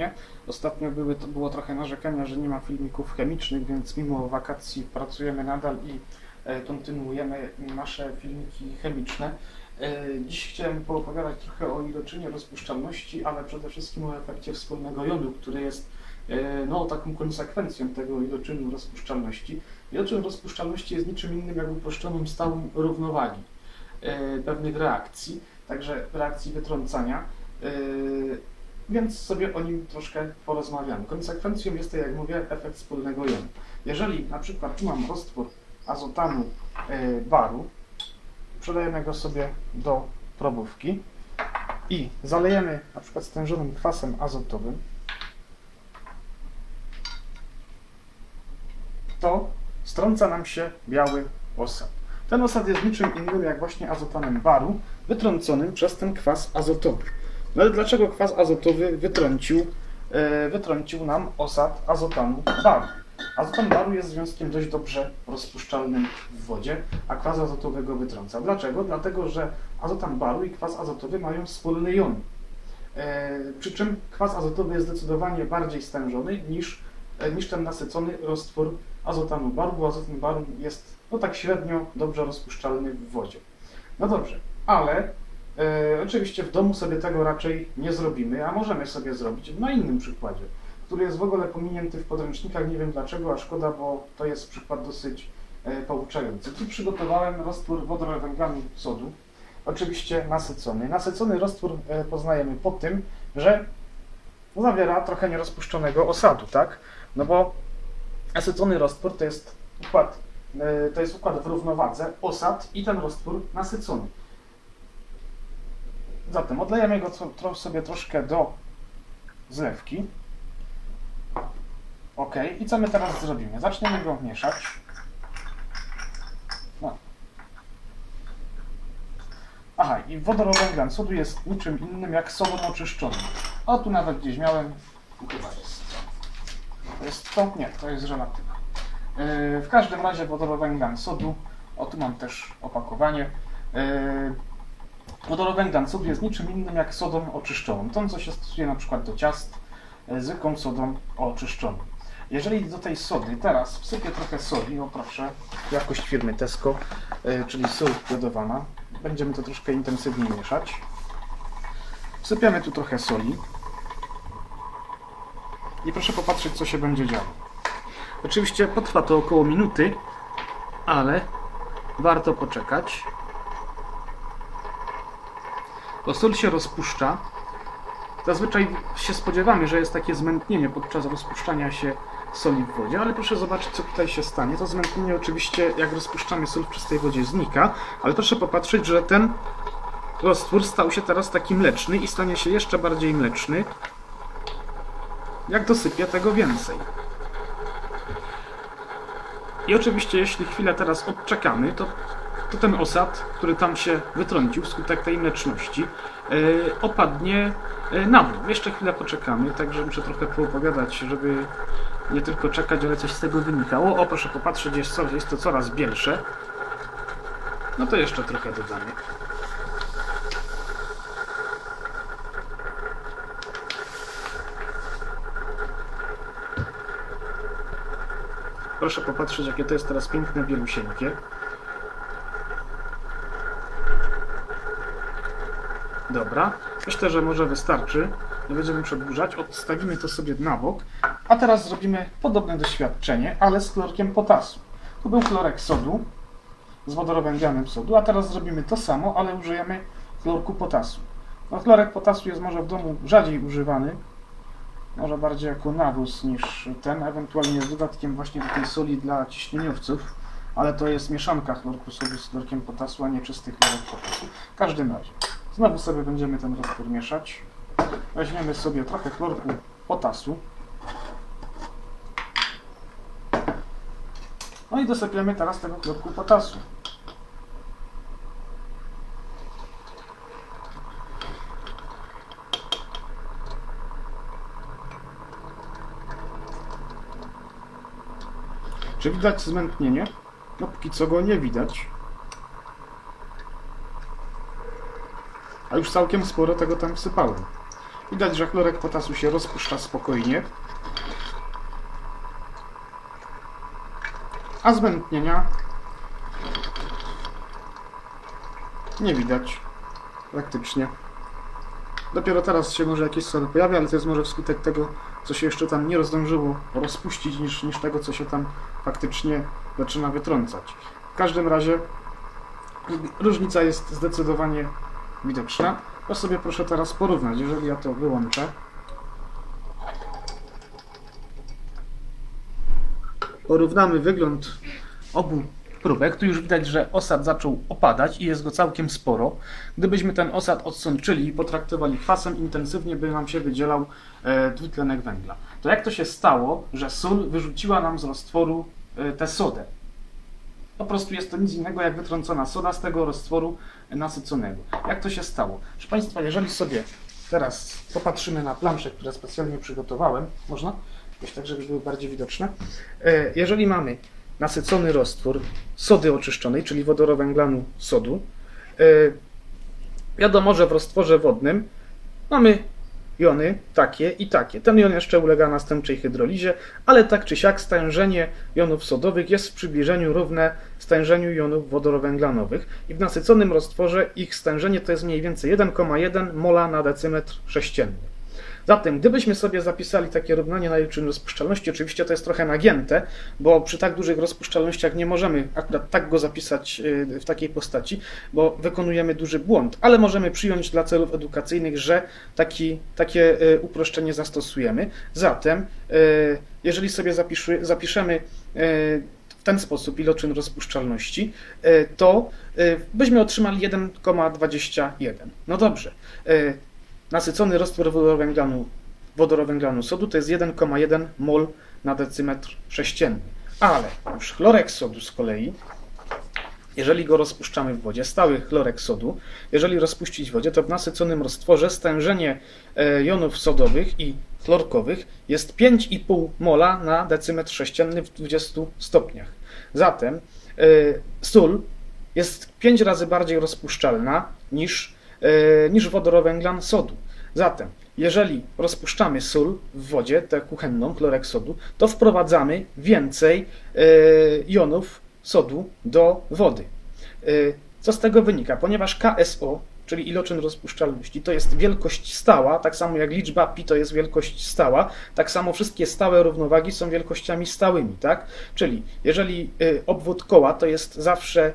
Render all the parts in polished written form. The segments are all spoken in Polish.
ponownie. Ostatnio było trochę narzekania, że nie ma filmików chemicznych, więc mimo wakacji pracujemy nadal i kontynuujemy nasze filmiki chemiczne. Dziś chciałem poopowiadać trochę o iloczynie rozpuszczalności, ale przede wszystkim o efekcie wspólnego jodu, który jest taką konsekwencją tego iloczynu rozpuszczalności. Iloczyn rozpuszczalności jest niczym innym jak uproszczonym stałym równowagi pewnych reakcji, także reakcji wytrącania, więc sobie o nim troszkę porozmawiamy. Konsekwencją jest to, jak mówię, efekt wspólnego jodu. Jeżeli na przykład tu mam roztwór azotanu baru, przelejemy go sobie do probówki i zalejemy na przykład stężonym kwasem azotowym, to strąca nam się biały osad. Ten osad jest niczym innym jak właśnie azotanem baru wytrąconym przez ten kwas azotowy. No ale dlaczego kwas azotowy wytrącił nam osad azotanu baru? Azotan baru jest związkiem dość dobrze rozpuszczalnym w wodzie, a kwas azotowy go wytrąca. Dlaczego? Dlatego, że azotan baru i kwas azotowy mają wspólny jon. Przy czym kwas azotowy jest zdecydowanie bardziej stężony niż ten nasycony roztwór azotanu baru, bo azotan baru jest tak średnio dobrze rozpuszczalny w wodzie. No dobrze, ale oczywiście w domu sobie tego raczej nie zrobimy, a możemy sobie zrobić na innym przykładzie, który jest w ogóle pominięty w podręcznikach, nie wiem dlaczego, a szkoda, bo to jest przykład dosyć pouczający. Tu przygotowałem roztwór wodorowęglanu sodu, oczywiście nasycony. Nasycony roztwór poznajemy po tym, że zawiera trochę nierozpuszczonego osadu, tak? No bo nasycony roztwór to jest układ w równowadze, osad i ten roztwór nasycony. Zatem odlejemy go sobie troszkę do zlewki. OK. I co my teraz zrobimy? Zaczniemy go mieszać. No. Aha, i wodorowęglan sodu jest niczym innym jak sodem oczyszczonym. O, tu nawet gdzieś miałem. Chyba jest. To jest to? Nie, to jest żelatyna. W każdym razie wodorowęglan sodu. O, tu mam też opakowanie. Wodorowęglan sodu jest niczym innym jak sodą oczyszczoną. Tą, co się stosuje na przykład do ciast, zwykłą sodą oczyszczoną. Jeżeli do tej sody teraz wsypię trochę soli, o proszę, jakość firmy Tesco, czyli sól jodowana, będziemy to troszkę intensywniej mieszać. Wsypiamy tu trochę soli i proszę popatrzeć, co się będzie działo. Oczywiście potrwa to około minuty, ale warto poczekać. Bo sól się rozpuszcza. Zazwyczaj się spodziewamy, że jest takie zmętnienie podczas rozpuszczania się soli w wodzie, ale proszę zobaczyć, co tutaj się stanie. To zmętnienie oczywiście, jak rozpuszczamy sól w czystej wodzie, znika, ale proszę popatrzeć, że ten roztwór stał się teraz taki mleczny i stanie się jeszcze bardziej mleczny. Jak dosypię, tego więcej. I oczywiście, jeśli chwilę teraz odczekamy, to ten osad, który tam się wytrącił wskutek tej mleczności, opadnie na dół. Jeszcze chwilę poczekamy, także muszę trochę poopowiadać, żeby nie tylko czekać, ale coś z tego wynikało. O, proszę popatrzeć, jest to coraz bielsze. No to jeszcze trochę dodamy. Proszę popatrzeć, jakie to jest teraz piękne, bielusieńkie. Dobra, myślę, że może wystarczy. Nie będziemy przedłużać. Odstawimy to sobie na bok. A teraz zrobimy podobne doświadczenie, ale z chlorkiem potasu. Tu był chlorek sodu z wodorowęglanem sodu, a teraz zrobimy to samo, ale użyjemy chlorku potasu. No, chlorek potasu jest może w domu rzadziej używany, może bardziej jako nawóz niż ten, ewentualnie z dodatkiem właśnie do tej soli dla ciśnieniowców, ale to jest mieszanka chlorku sodu z chlorkiem potasu, a nie czysty chlorek potasu. W każdym razie, znowu sobie będziemy ten roztwór mieszać. Weźmiemy sobie trochę chlorku potasu. No i dosypiemy teraz tego chlorku potasu. Czy widać zmętnienie? No póki co go nie widać. A już całkiem sporo tego tam wsypałem. Widać, że chlorek potasu się rozpuszcza spokojnie. A zmętnienia nie widać praktycznie. Dopiero teraz się może jakieś sole pojawia, ale to jest może wskutek tego, co się jeszcze tam nie zdążyło rozpuścić, niż tego, co się tam faktycznie zaczyna wytrącać. W każdym razie różnica jest zdecydowanie widoczna. To sobie proszę teraz porównać. Jeżeli ja to wyłączę, porównamy wygląd obu próbek. Tu już widać, że osad zaczął opadać i jest go całkiem sporo. Gdybyśmy ten osad odsączyli i potraktowali kwasem, intensywnie by nam się wydzielał dwutlenek węgla. To jak to się stało, że sól wyrzuciła nam z roztworu tę sodę? Po prostu jest to nic innego jak wytrącona soda z tego roztworu nasyconego. Jak to się stało? Proszę Państwa, jeżeli sobie teraz popatrzymy na plansze, które specjalnie przygotowałem, można? Jakoś tak, żeby były bardziej widoczne. Jeżeli mamy nasycony roztwór sody oczyszczonej, czyli wodorowęglanu sodu, wiadomo, że w roztworze wodnym mamy jony takie i takie. Ten jon jeszcze ulega następczej hydrolizie, ale tak czy siak stężenie jonów sodowych jest w przybliżeniu równe stężeniu jonów wodorowęglanowych i w nasyconym roztworze ich stężenie to jest mniej więcej 1,1 mola na decymetr sześcienny. Zatem, gdybyśmy sobie zapisali takie równanie na liczbę rozpuszczalności, oczywiście to jest trochę nagięte, bo przy tak dużych rozpuszczalnościach nie możemy akurat tak go zapisać w takiej postaci, bo wykonujemy duży błąd, ale możemy przyjąć dla celów edukacyjnych, że takie uproszczenie zastosujemy. Zatem, jeżeli sobie zapiszemy w ten sposób iloczyn rozpuszczalności, to byśmy otrzymali 1,21. No dobrze. Nasycony roztwór wodorowęglanu sodu to jest 1,1 mol na decymetr sześcienny. Ale już chlorek sodu z kolei, jeżeli go rozpuszczamy w wodzie, stały chlorek sodu, jeżeli rozpuścić w wodzie, to w nasyconym roztworze stężenie jonów sodowych i chlorkowych jest 5,5 mola na decymetr sześcienny w 20 stopniach. Zatem sól jest 5 razy bardziej rozpuszczalna niż wodorowęglan sodu. Zatem, jeżeli rozpuszczamy sól w wodzie, tę kuchenną, chlorek sodu, to wprowadzamy więcej jonów sodu do wody. Co z tego wynika? Ponieważ KSO, czyli iloczyn rozpuszczalności, to jest wielkość stała, tak samo jak liczba pi to jest wielkość stała, tak samo wszystkie stałe równowagi są wielkościami stałymi, tak? Czyli jeżeli obwód koła to jest zawsze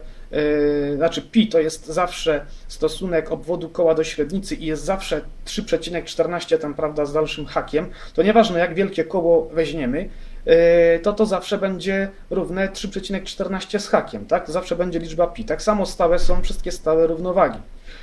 pi to jest zawsze stosunek obwodu koła do średnicy i jest zawsze 3,14 tam, prawda, z dalszym hakiem, to nieważne jak wielkie koło weźmiemy, to zawsze będzie równe 3,14 z hakiem, tak? Zawsze będzie liczba pi. Tak samo stałe są wszystkie stałe równowagi.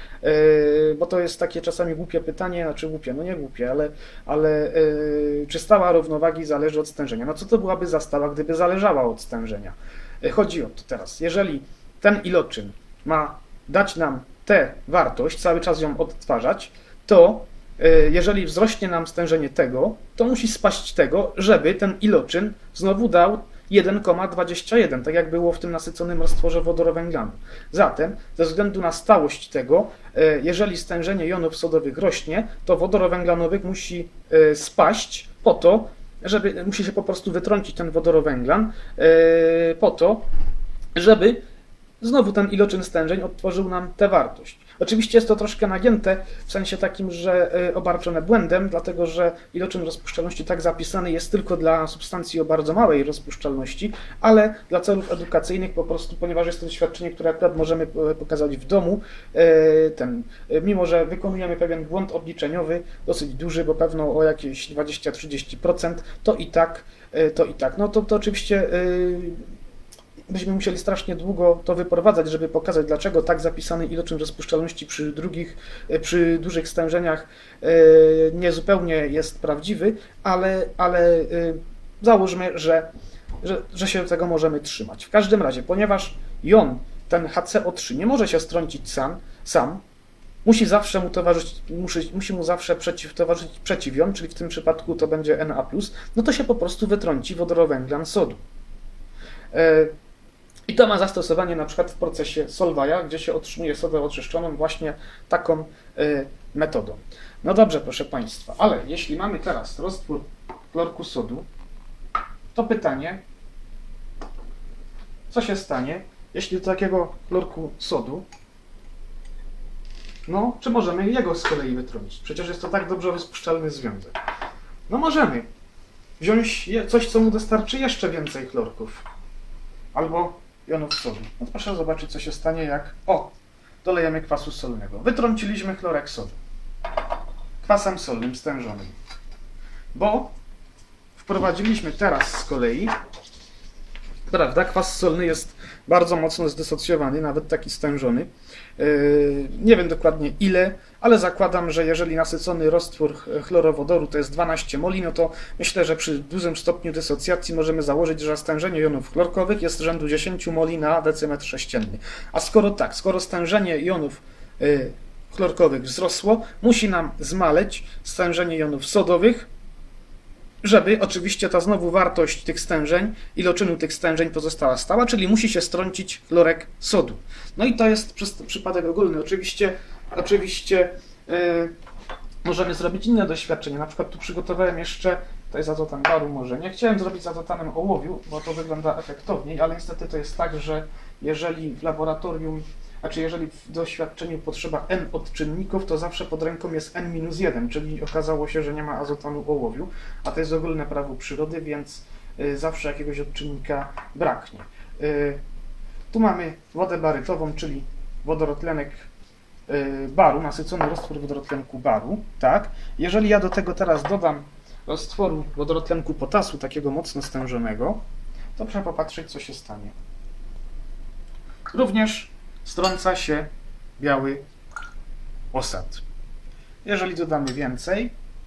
Bo to jest takie czasami głupie pytanie, znaczy głupie, no nie głupie, ale czy stała równowagi zależy od stężenia? No co to byłaby za stała, gdyby zależała od stężenia? Chodzi o to teraz, jeżeli ten iloczyn ma dać nam tę wartość, cały czas ją odtwarzać, to jeżeli wzrośnie nam stężenie tego, to musi spaść tego, żeby ten iloczyn znowu dał 1,21, tak jak było w tym nasyconym roztworze wodorowęglanu. Zatem, ze względu na stałość tego, jeżeli stężenie jonów sodowych rośnie, to wodorowęglanowych musi spaść po to, musi się po prostu wytrącić ten wodorowęglan po to, żeby znowu ten iloczyn stężeń odtworzył nam tę wartość. Oczywiście jest to troszkę nagięte, w sensie takim, że obarczone błędem, dlatego że iloczyn rozpuszczalności tak zapisany jest tylko dla substancji o bardzo małej rozpuszczalności, ale dla celów edukacyjnych po prostu, ponieważ jest to doświadczenie, które akurat możemy pokazać w domu, mimo że wykonujemy pewien błąd obliczeniowy, dosyć duży, bo pewno o jakieś 20-30%, to i tak, no to oczywiście byśmy musieli strasznie długo to wyprowadzać, żeby pokazać, dlaczego tak zapisany iloczyn rozpuszczalności przy dużych stężeniach niezupełnie jest prawdziwy, ale załóżmy, że się tego możemy trzymać. W każdym razie, ponieważ jon, ten HCO3, nie może się strącić sam, musi mu zawsze towarzyszyć przeciwjon, czyli w tym przypadku to będzie Na+, no to się po prostu wytrąci wodorowęglan sodu. I to ma zastosowanie na przykład w procesie Solvaja, gdzie się otrzymuje sodę oczyszczoną właśnie taką metodą. No dobrze, proszę Państwa, ale jeśli mamy teraz roztwór chlorku sodu, to pytanie, co się stanie, jeśli do takiego chlorku sodu, no, czy możemy jego z kolei wytrącić? Przecież jest to tak dobrze rozpuszczalny związek. No możemy wziąć coś, co mu dostarczy jeszcze więcej chlorków, albo jonów sodu. No proszę zobaczyć, co się stanie, jak, dolejemy kwasu solnego. Wytrąciliśmy chlorek sodu kwasem solnym stężonym, bo wprowadziliśmy teraz z kolei, prawda, kwas solny jest bardzo mocno zdysocjowany, nawet taki stężony. Nie wiem dokładnie ile, ale zakładam, że jeżeli nasycony roztwór chlorowodoru to jest 12 moli, no to myślę, że przy dużym stopniu dysocjacji możemy założyć, że stężenie jonów chlorkowych jest rzędu 10 moli na decymetr sześcienny. A skoro tak, skoro stężenie jonów chlorkowych wzrosło, musi nam zmaleć stężenie jonów sodowych, żeby oczywiście ta znowu wartość tych stężeń, iloczynu tych stężeń pozostała stała, czyli musi się strącić chlorek sodu. No i to jest przypadek ogólny. Oczywiście możemy zrobić inne doświadczenie. Na przykład tu przygotowałem jeszcze, tutaj z azotan baru może. Nie chciałem zrobić z azotanem ołowiu, bo to wygląda efektowniej, ale niestety to jest tak, że jeżeli w laboratorium, jeżeli w doświadczeniu potrzeba N odczynników, to zawsze pod ręką jest N-1, czyli okazało się, że nie ma azotanu ołowiu, a to jest ogólne prawo przyrody, więc zawsze jakiegoś odczynnika braknie. Tu mamy wodę barytową, czyli wodorotlenek baru, nasycony roztwór wodorotlenku baru, tak? Jeżeli ja do tego teraz dodam roztworu wodorotlenku potasu, takiego mocno stężonego, to proszę popatrzeć, co się stanie. Również strąca się biały osad. Jeżeli dodamy więcej,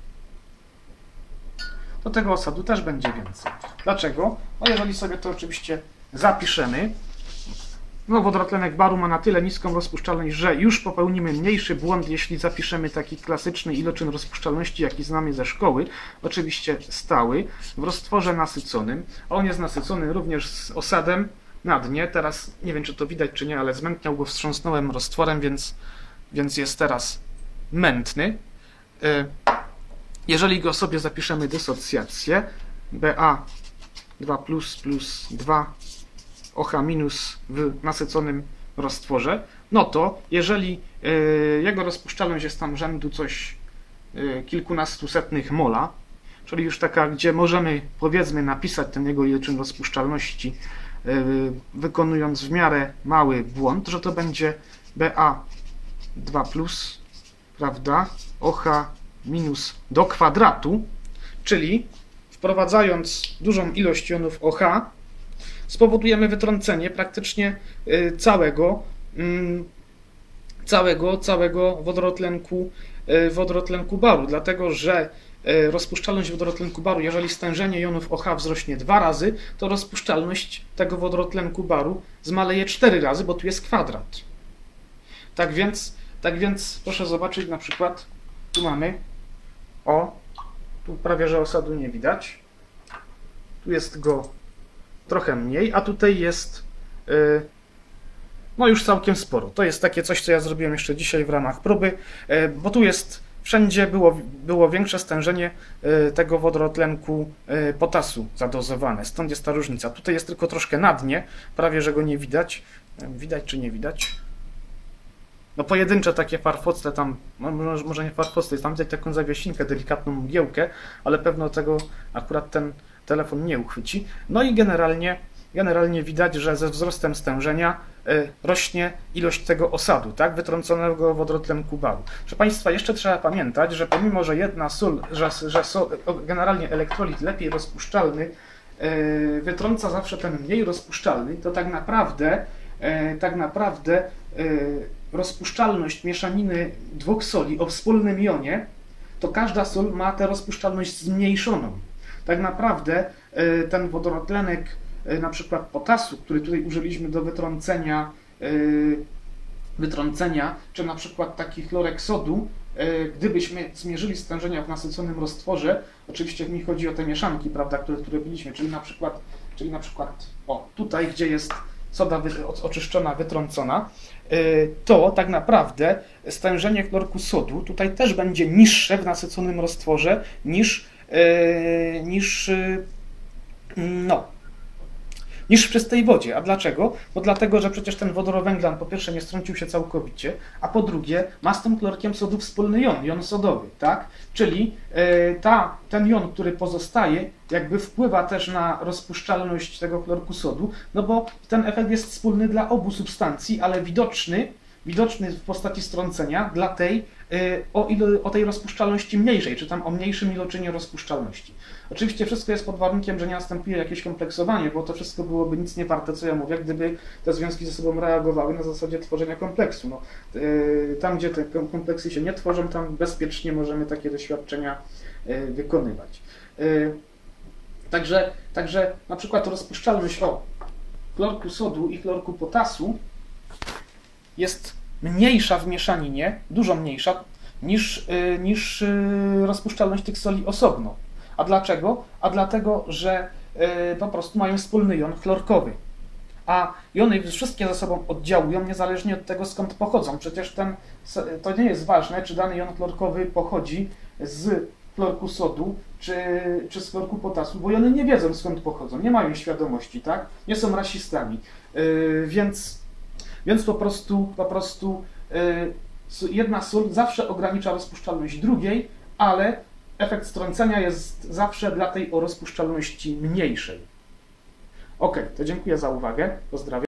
to tego osadu też będzie więcej. Dlaczego? No jeżeli sobie to oczywiście zapiszemy, no wodorotlenek baru ma na tyle niską rozpuszczalność, że już popełnimy mniejszy błąd, jeśli zapiszemy taki klasyczny iloczyn rozpuszczalności, jaki znamy ze szkoły, oczywiście stały, w roztworze nasyconym. On jest nasycony również z osadem na dnie. Teraz nie wiem, czy to widać, czy nie, ale zmętniał go, wstrząsnąłem roztworem, więc jest teraz mętny. Jeżeli go sobie zapiszemy dysocjację, Ba2 plus 2 OH minus w nasyconym roztworze, no to jeżeli jego rozpuszczalność jest tam rzędu coś kilkunastu setnych mola, czyli już taka, gdzie możemy, powiedzmy, napisać ten jego iloczyn rozpuszczalności, wykonując w miarę mały błąd, że to będzie Ba2+, prawda, OH minus do kwadratu, czyli wprowadzając dużą ilość jonów OH, spowodujemy wytrącenie praktycznie całego wodorotlenku baru, dlatego że rozpuszczalność wodorotlenku baru, jeżeli stężenie jonów OH wzrośnie 2 razy, to rozpuszczalność tego wodorotlenku baru zmaleje 4 razy, bo tu jest kwadrat. Tak więc proszę zobaczyć, na przykład tu mamy, tu prawie że osadu nie widać, tu jest go trochę mniej, a tutaj jest no już całkiem sporo. To jest takie coś, co ja zrobiłem jeszcze dzisiaj w ramach próby, bo tu jest wszędzie było większe stężenie tego wodorotlenku potasu zadozowane. Stąd jest ta różnica. Tutaj jest tylko troszkę na dnie, prawie że go nie widać. Widać czy nie widać? No pojedyncze takie farfocle tam, może nie farfocle, jest tam widać taką zawiesinkę, delikatną mgiełkę, ale pewno tego akurat ten telefon nie uchwyci. No i generalnie widać, że ze wzrostem stężenia rośnie ilość tego osadu, tak, wytrąconego wodorotlenku baru. Proszę Państwa, jeszcze trzeba pamiętać, że pomimo, że jedna sól, generalnie elektrolit lepiej rozpuszczalny wytrąca zawsze ten mniej rozpuszczalny, to tak naprawdę rozpuszczalność mieszaniny dwóch soli o wspólnym jonie, to każda sól ma tę rozpuszczalność zmniejszoną. Tak naprawdę ten wodorotlenek na przykład potasu, który tutaj użyliśmy do wytrącenia, czy na przykład taki chlorek sodu, gdybyśmy zmierzyli stężenia w nasyconym roztworze, oczywiście mi chodzi o te mieszanki, prawda, które robiliśmy, czyli na przykład tutaj, gdzie jest soda oczyszczona, wytrącona, to tak naprawdę stężenie chlorku sodu tutaj też będzie niższe w nasyconym roztworze niż w czystej wodzie. A dlaczego? Bo dlatego, że przecież ten wodorowęglan po pierwsze nie strącił się całkowicie, a po drugie ma z tym chlorkiem sodu wspólny jon sodowy, tak? Czyli ten jon, który pozostaje, jakby wpływa też na rozpuszczalność tego chlorku sodu, no bo ten efekt jest wspólny dla obu substancji, ale widoczny w postaci strącenia dla tej o tej rozpuszczalności mniejszej, czy tam o mniejszym iloczynie rozpuszczalności. Oczywiście wszystko jest pod warunkiem, że nie następuje jakieś kompleksowanie, bo to wszystko byłoby nic nie warte, co ja mówię, gdyby te związki ze sobą reagowały na zasadzie tworzenia kompleksu. No, tam, gdzie te kompleksy się nie tworzą, tam bezpiecznie możemy takie doświadczenia wykonywać. Także na przykład rozpuszczalność chlorku sodu i chlorku potasu jest mniejsza w mieszaninie, dużo mniejsza niż rozpuszczalność tych soli osobno. A dlaczego? A dlatego, że po prostu mają wspólny jon chlorkowy. A jony wszystkie ze sobą oddziałują niezależnie od tego, skąd pochodzą. Przecież to nie jest ważne, czy dany jon chlorkowy pochodzi z chlorku sodu, czy z chlorku potasu, bo jony nie wiedzą, skąd pochodzą, nie mają świadomości, tak? Nie są rasistami. Więc po prostu jedna sól zawsze ogranicza rozpuszczalność drugiej, ale efekt strącenia jest zawsze dla tej o rozpuszczalności mniejszej. Ok, to dziękuję za uwagę. Pozdrawiam.